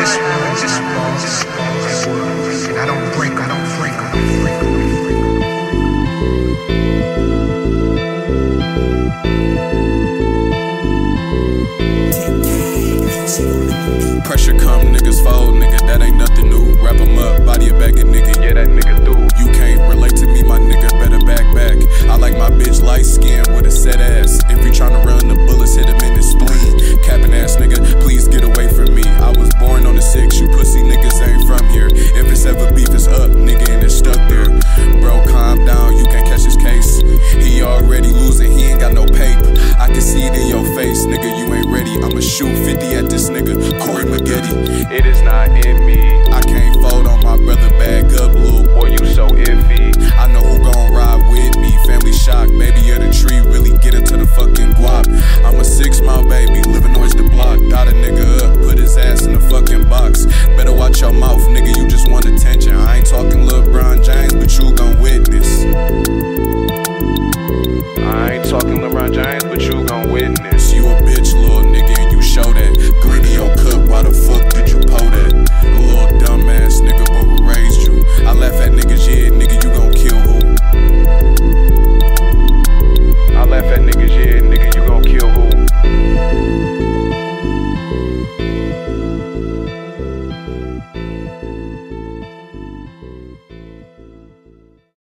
And I don't break. Pressure come, niggas fold, nigga, that ain't nothing new. Wrap 'em up, body a bag of nigga, yeah, that nigga through. You can't relate to me, my nigga, better back. I like my bitch light skin with a set ass. If you tryna run the bullets, hit him in his spleen. Capping ass nigga, please get away from me. I was born on the 6, you pussy niggas ain't from here. If it's ever beef, it's up, nigga, and it's stuck there. Bro, calm down, you can't catch his case. He already losing, he ain't got no paper. I can see it in your face, nigga, you ain't ready. I'ma shoot 50 at this nigga, Corey Maggette. It is not in me. I can't fold on my brother, bag up, little boy, you so iffy. I know who gon' ride with me. Family shock, baby of the tree, really get into the fucking guap. I'm a 6 mile baby, living on the block. Got a nigga up, put his ass in the fucking box. Better watch your mouth, nigga, you just want attention. I ain't talking LeBron James, but you gon' witness. I ain't talking LeBron James, but you gon' witness. You a